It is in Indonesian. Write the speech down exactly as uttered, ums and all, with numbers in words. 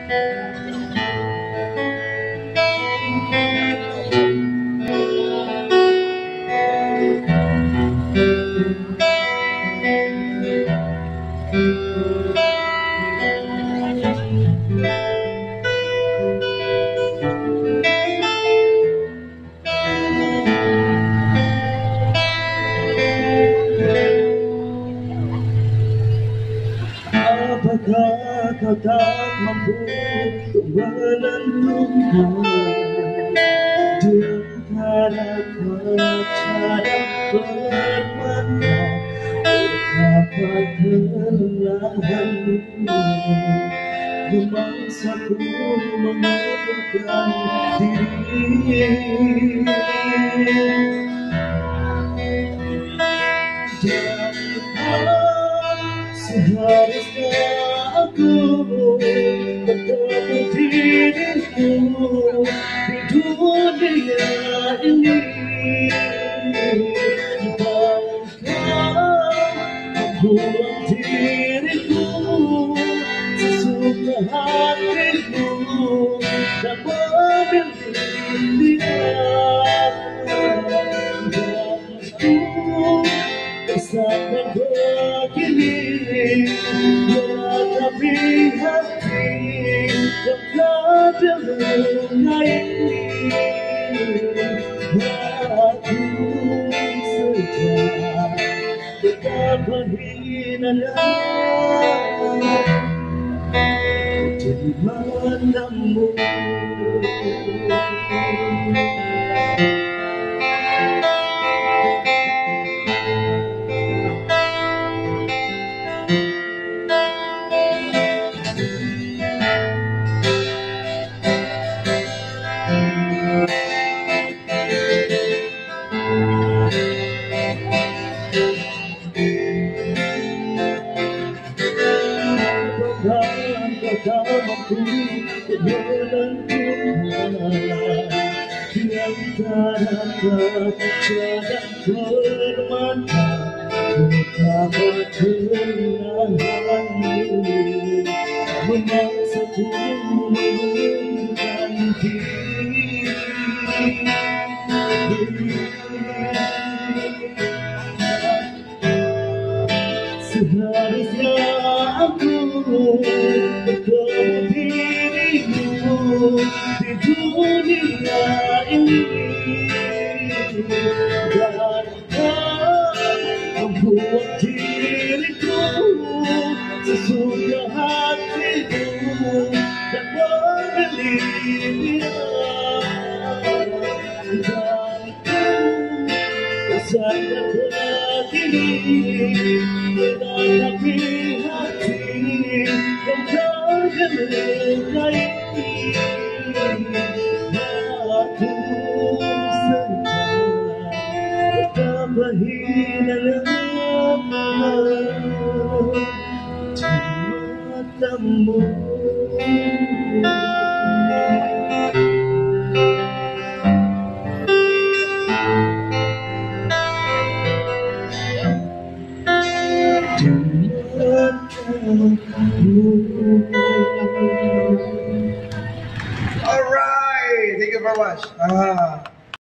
Apakah kau tak mampu untuk menentukan di antara kaca dan permata betapa kelelahanmu memaksaku mengeluarkan diri. Seharusnya aku bertemu dirimu di dunia ini. Engkau membuat diriku sesuka hatimu dan memilih dia. Sampai begini menghadapi hati yang telah terluka ini, aku saja betapa hinanya di matamu. Kau mampu menentukan di antara kaca dan permata betapa kelelahanmu memaksaku menundukkan diri. Seharusnya aku bertemu dirimu di dunia ini, dan kau membuat diriku sesuka hatimu dan memilih dia. Dan ku sadar begini menghadapi hati yang terluka ini, aku saja betapa hinanya di matamu. All right, thank you very much. Ah.